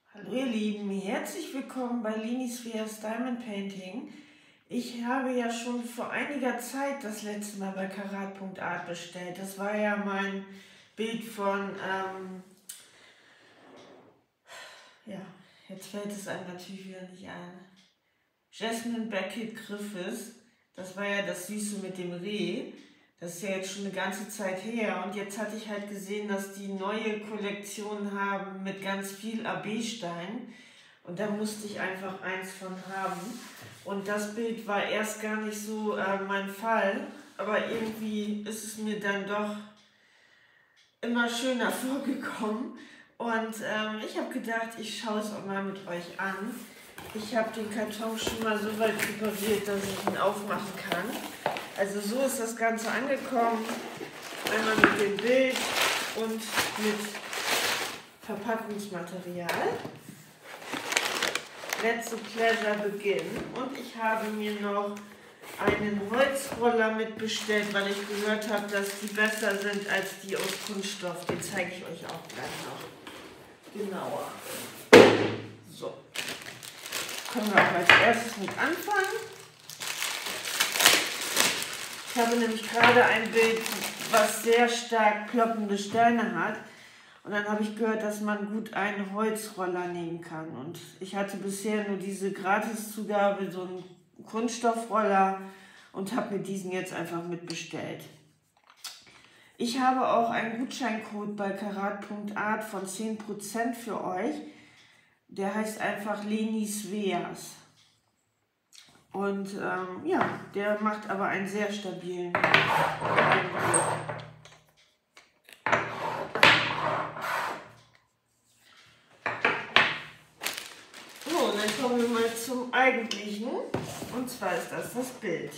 Hallo ihr Lieben, herzlich willkommen bei Linispheres Diamond Painting. Ich habe ja schon vor einiger Zeit das letzte Mal bei Karat.art bestellt. Das war ja mein Bild von, ja, jetzt fällt es einem natürlich wieder nicht ein. Jasmine Beckett Griffiths, das war ja das Süße mit dem Reh. Das ist ja jetzt schon eine ganze Zeit her und jetzt hatte ich halt gesehen, dass die neue Kollektion haben mit ganz viel AB-Stein und da musste ich einfach eins von haben. Und das Bild war erst gar nicht so mein Fall, aber irgendwie ist es mir dann doch immer schöner vorgekommen und ich habe gedacht, ich schaue es auch mal mit euch an. Ich habe den Karton schon mal so weit präpariert, dass ich ihn aufmachen kann. Also so ist das Ganze angekommen. Einmal mit dem Bild und mit Verpackungsmaterial. Let the pleasure begin. Und ich habe mir noch einen Holzroller mitbestellt, weil ich gehört habe, dass die besser sind als die aus Kunststoff. Den zeige ich euch auch gleich noch genauer. So. Können wir auch als erstes mit anfangen. Ich habe nämlich gerade ein Bild, was sehr stark ploppende Steine hat. Und dann habe ich gehört, dass man gut einen Holzroller nehmen kann. Und ich hatte bisher nur diese Gratiszugabe, so einen Kunststoffroller, und habe mir diesen jetzt einfach mitbestellt. Ich habe auch einen Gutscheincode bei Karat.art von 10% für euch. Der heißt einfach Linispheres. Und ja, der macht aber einen sehr stabilen Eindruck. So, und dann kommen wir mal zum Eigentlichen. Und zwar ist das Bild.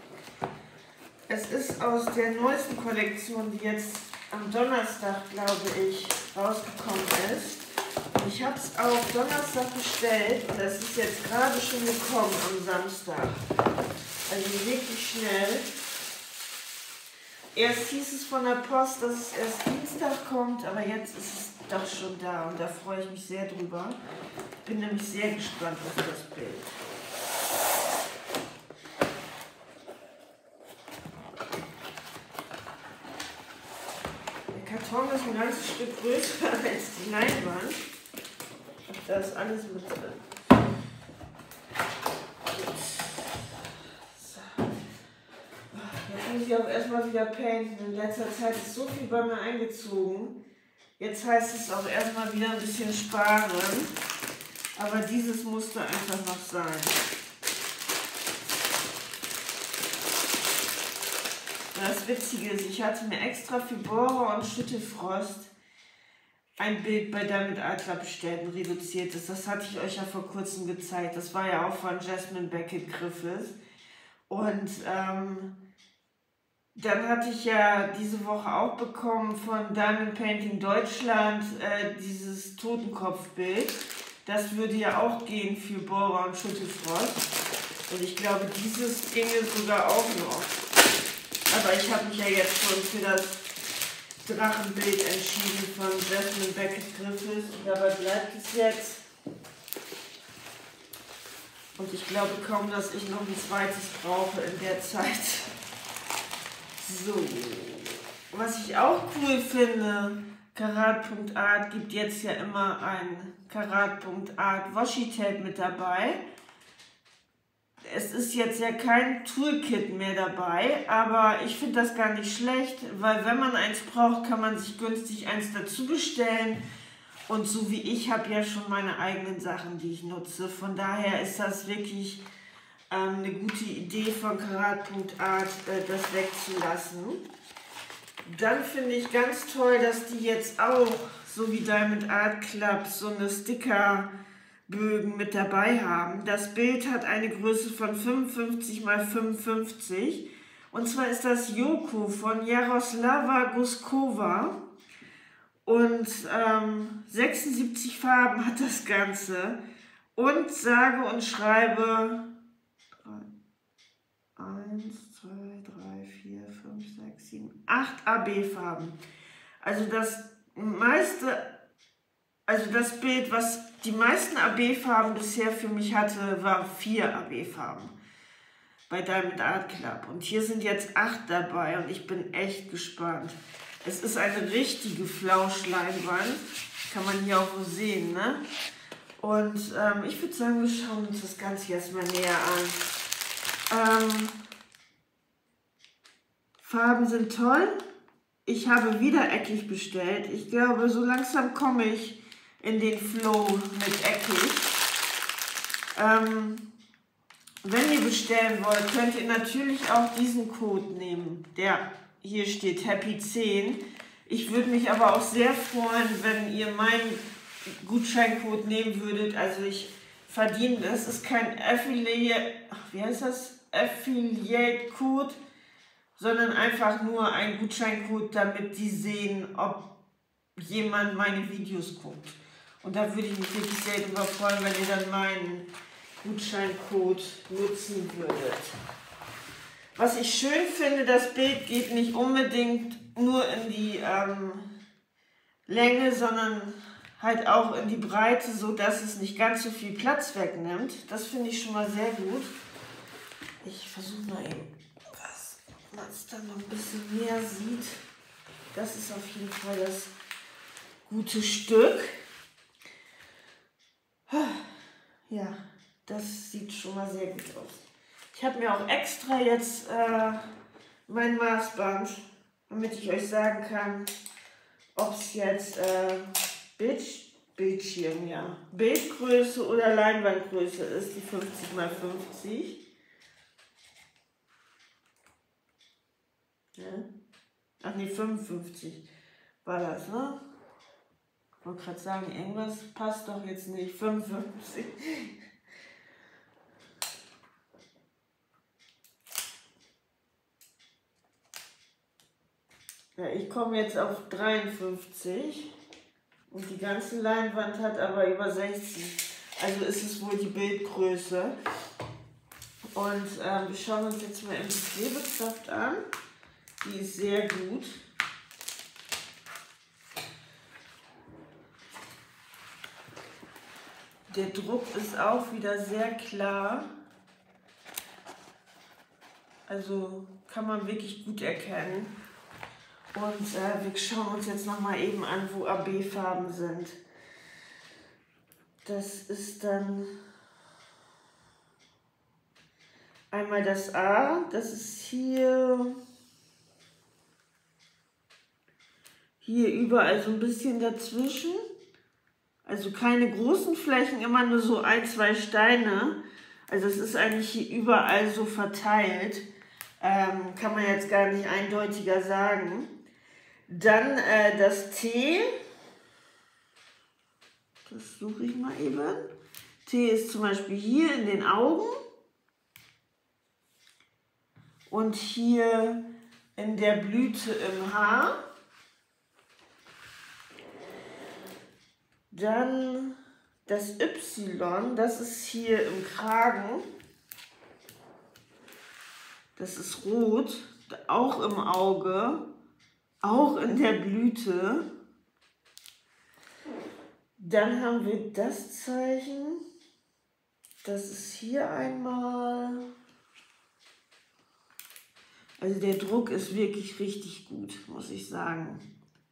Es ist aus der neuesten Kollektion, die jetzt am Donnerstag, glaube ich, rausgekommen ist. Ich habe es auf Donnerstag bestellt und es ist jetzt gerade schon gekommen am Samstag. Also wirklich schnell. Erst hieß es von der Post, dass es erst Dienstag kommt, aber jetzt ist es doch schon da und da freue ich mich sehr drüber. Ich bin nämlich sehr gespannt auf das Bild. Der Karton ist ein ganzes Stück größer als die Leinwand. Da ist alles mit drin. So. Jetzt muss ich auch erstmal wieder painten. In letzter Zeit ist so viel bei mir eingezogen. Jetzt heißt es auch erstmal wieder ein bisschen sparen. Aber dieses musste einfach noch sein. Das Witzige ist, ich hatte mir extra für Bohrer und Schüttelfrost ein Bild bei Diamond Art Club bestellt, ein reduziertes. Das hatte ich euch ja vor kurzem gezeigt. Das war ja auch von Jasmine Beckett Griffiths. Und dann hatte ich ja diese Woche auch bekommen von Diamond Painting Deutschland dieses Totenkopfbild. Das würde ja auch gehen für Bohrer und Schüttelfrost. Und ich glaube, dieses ginge sogar auch noch. Aber ich habe mich ja jetzt schon für das Drachenbild entschieden von Jasmine Beckett Griffiths und dabei bleibt es jetzt. Und ich glaube kaum, dass ich noch ein zweites brauche in der Zeit. So, was ich auch cool finde, Karat.art gibt jetzt ja immer ein Karat.art Washi Tape mit dabei. Es ist jetzt ja kein Toolkit mehr dabei, aber ich finde das gar nicht schlecht, weil wenn man eins braucht, kann man sich günstig eins dazu bestellen. Und so wie ich habe ja schon meine eigenen Sachen, die ich nutze. Von daher ist das wirklich eine gute Idee von Karat.art, das wegzulassen. Dann finde ich ganz toll, dass die jetzt auch, so wie Diamond Art Club, so eine Stickerbögen mit dabei haben. Das Bild hat eine Größe von 55 x 55 und zwar ist das Yoko von Jaroslava Guskova und 76 Farben hat das Ganze und sage und schreibe 1, 2, 3, 4, 5, 6, 7, 8 AB-Farben. Also das meiste, also das Bild, was die meisten AB-Farben bisher für mich hatte, waren 4 AB-Farben bei Diamond Art Club. Und hier sind jetzt 8 dabei und ich bin echt gespannt. Es ist eine richtige Flauschleinwand. Kann man hier auch so sehen, ne? Und ich würde sagen, wir schauen uns das Ganze erstmal näher an. Farben sind toll. Ich habe wieder eckig bestellt. Ich glaube, so langsam komme ich in den Flow mit eckig. Wenn ihr bestellen wollt, könnt ihr natürlich auch diesen Code nehmen, der hier steht, Happy 10. Ich würde mich aber auch sehr freuen, wenn ihr meinen Gutscheincode nehmen würdet. Also ich verdiene, das ist kein Affiliate, wie heißt das? Affiliate-Code, sondern einfach nur ein Gutscheincode, damit die sehen, ob jemand meine Videos guckt. Und da würde ich mich wirklich sehr darüber freuen, wenn ihr dann meinen Gutscheincode nutzen würdet. Was ich schön finde, das Bild geht nicht unbedingt nur in die Länge, sondern halt auch in die Breite, so dass es nicht ganz so viel Platz wegnimmt. Das finde ich schon mal sehr gut. Ich versuche mal eben, dass man es dann noch ein bisschen mehr sieht. Das ist auf jeden Fall das gute Stück. Ja, das sieht schon mal sehr gut aus. Ich habe mir auch extra jetzt mein Maßband, damit ich euch sagen kann, ob es jetzt Bildschirm, ja, Bildgröße oder Leinwandgröße ist, die 50 x 50. Ja. Ach nee, 55 war das, ne? Ich wollte gerade sagen, irgendwas passt doch jetzt nicht. 55. Ja, ich komme jetzt auf 53 und die ganze Leinwand hat aber über 60. Also ist es wohl die Bildgröße. Und wir schauen uns jetzt mal die Klebekraft an. Die ist sehr gut. Der Druck ist auch wieder sehr klar. Also kann man wirklich gut erkennen. Und wir schauen uns jetzt noch mal eben an, wo AB-Farben sind. Das ist dann einmal das A, das ist hier überall so ein bisschen dazwischen. Also keine großen Flächen, immer nur so 1, 2 Steine. Also es ist eigentlich hier überall so verteilt. Kann man jetzt gar nicht eindeutiger sagen. Dann das T. Das suche ich mal eben. T ist zum Beispiel hier in den Augen. Und hier in der Blüte im Haar. Dann das Y, das ist hier im Kragen. Das ist rot, auch im Auge, auch in der Blüte. Dann haben wir das Zeichen. Das ist hier einmal. Also der Druck ist wirklich richtig gut, muss ich sagen.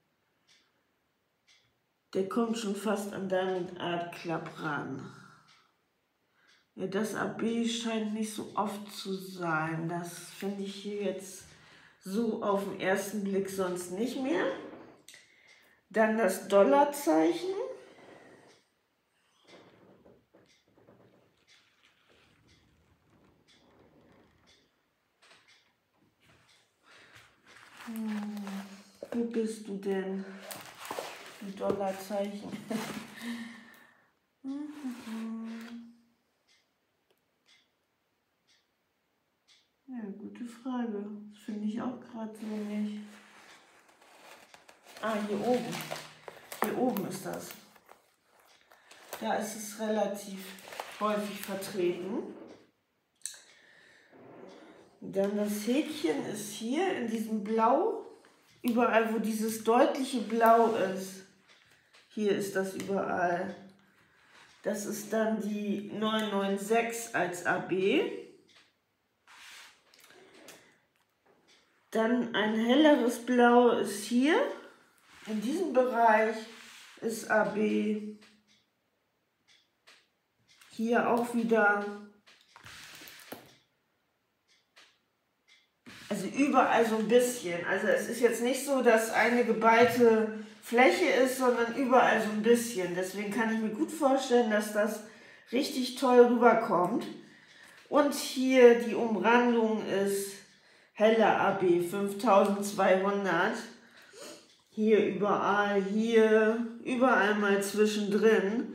Der kommt schon fast an Diamond Art Club ran. Ja, das AB scheint nicht so oft zu sein. Das finde ich hier jetzt so auf den ersten Blick sonst nicht mehr. Dann das Dollarzeichen. Wo bist du denn? Die Dollarzeichen. Ja, gute Frage. Das finde ich auch gerade so nicht. Ah, hier oben. Hier oben ist das. Da ist es relativ häufig vertreten. Dann das Häkchen ist hier in diesem Blau. Überall, wo dieses deutliche Blau ist. Hier ist das überall. Das ist dann die 996 als AB. Dann ein helleres Blau ist hier. In diesem Bereich ist AB. Hier auch wieder. Also überall so ein bisschen. Also es ist jetzt nicht so, dass eine geballte Fläche ist, sondern überall so ein bisschen. Deswegen kann ich mir gut vorstellen, dass das richtig toll rüberkommt. Und hier die Umrandung ist heller AB 5200. Hier überall mal zwischendrin.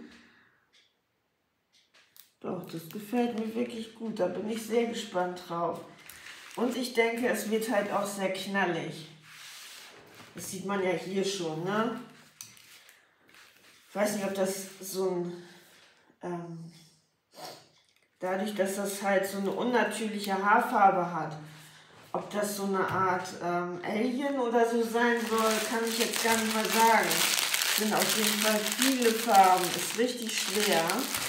Doch, das gefällt mir wirklich gut. Da bin ich sehr gespannt drauf. Und ich denke, es wird halt auch sehr knallig. Das sieht man ja hier schon, ne? Ich weiß nicht, ob das so ein... dadurch, dass das halt so eine unnatürliche Haarfarbe hat, ob das so eine Art Alien oder so sein soll, kann ich jetzt gar nicht mal sagen. Es sind auf jeden Fall viele Farben. Ist richtig schwer.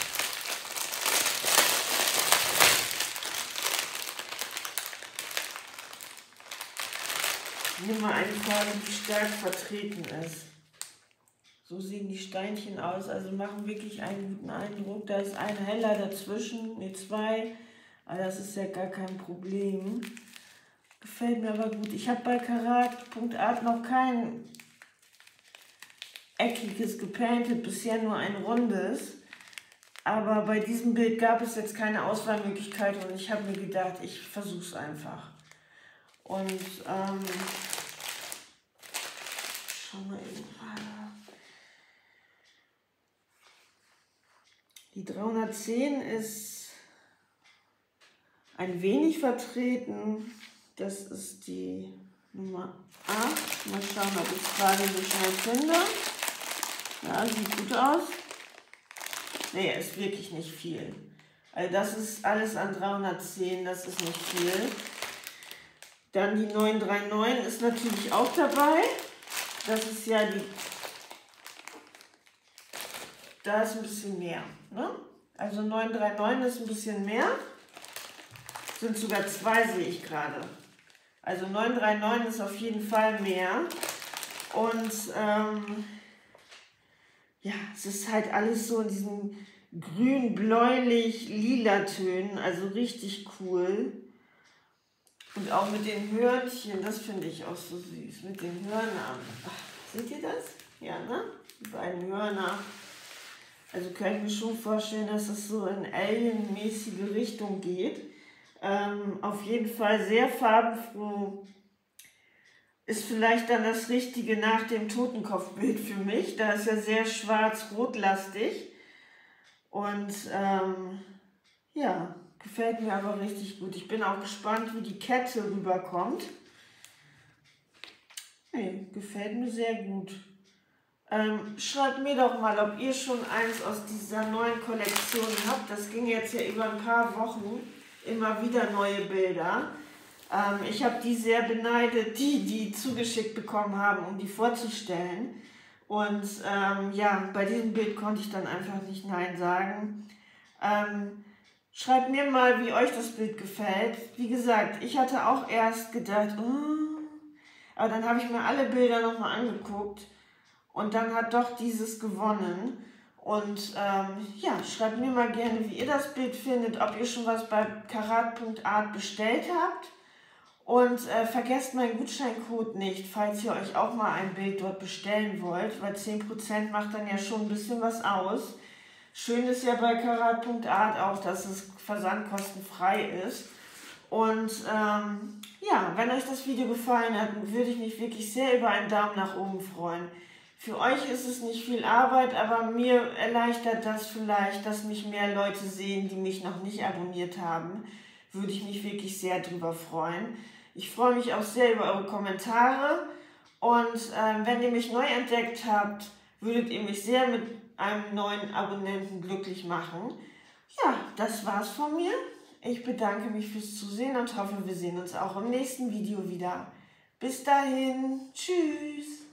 Ich nehme mal eine Farbe, die stark vertreten ist. So sehen die Steinchen aus, also machen wirklich einen guten Eindruck. Da ist ein heller dazwischen, ne, zwei, aber das ist ja gar kein Problem. Gefällt mir aber gut. Ich habe bei Karat.art noch kein eckiges gepainted, bisher nur ein rundes. Aber bei diesem Bild gab es jetzt keine Auswahlmöglichkeit und ich habe mir gedacht, ich versuche es einfach. Und schauen wir eben gerade. Die 310 ist ein wenig vertreten. Das ist die Nummer 8. Mal schauen, ob ich es gerade so schnell finde. Ja, sieht gut aus. Nee, ist wirklich nicht viel. Also das ist alles an 310, das ist nicht viel. Dann die 939 ist natürlich auch dabei. Das ist ja die... Da ist ein bisschen mehr. Ne? Also 939 ist ein bisschen mehr. Sind sogar zwei, sehe ich gerade. Also 939 ist auf jeden Fall mehr. Und ja, es ist halt alles so in diesen grün, bläulich, lila Tönen. Also richtig cool. Und auch mit den Hörnchen, das finde ich auch so süß. Mit den Hörnern. Ach, seht ihr das? Ja, ne? Die beiden Hörner. Also kann ich mir schon vorstellen, dass es so in Alien-mäßige Richtung geht. Auf jeden Fall sehr farbenfroh. Ist vielleicht dann das Richtige nach dem Totenkopfbild für mich. Da ist ja sehr schwarz-rot-lastig. Und ja, gefällt mir aber richtig gut. Ich bin auch gespannt, wie die Kette rüberkommt. Hey, gefällt mir sehr gut. Schreibt mir doch mal, ob ihr schon eins aus dieser neuen Kollektion habt. Das ging jetzt ja über ein paar Wochen. Immer wieder neue Bilder. Ich habe die sehr beneidet, die zugeschickt bekommen haben, um die vorzustellen. Und ja, bei diesem Bild konnte ich dann einfach nicht Nein sagen. Schreibt mir mal, wie euch das Bild gefällt. Wie gesagt, ich hatte auch erst gedacht, aber dann habe ich mir alle Bilder nochmal angeguckt und dann hat doch dieses gewonnen. Und ja, schreibt mir mal gerne, wie ihr das Bild findet, ob ihr schon was bei Karat.art bestellt habt. Und vergesst meinen Gutscheincode nicht, falls ihr euch auch mal ein Bild dort bestellen wollt, weil 10% macht dann ja schon ein bisschen was aus. Schön ist ja bei Karat.art auch, dass es versandkostenfrei ist. Und ja, wenn euch das Video gefallen hat, würde ich mich wirklich sehr über einen Daumen nach oben freuen. Für euch ist es nicht viel Arbeit, aber mir erleichtert das vielleicht, dass mich mehr Leute sehen, die mich noch nicht abonniert haben. Würde ich mich wirklich sehr drüber freuen. Ich freue mich auch sehr über eure Kommentare. Und wenn ihr mich neu entdeckt habt, würdet ihr mich sehr mit einem neuen Abonnenten glücklich machen. Ja, das war's von mir. Ich bedanke mich fürs Zusehen und hoffe, wir sehen uns auch im nächsten Video wieder. Bis dahin, tschüss!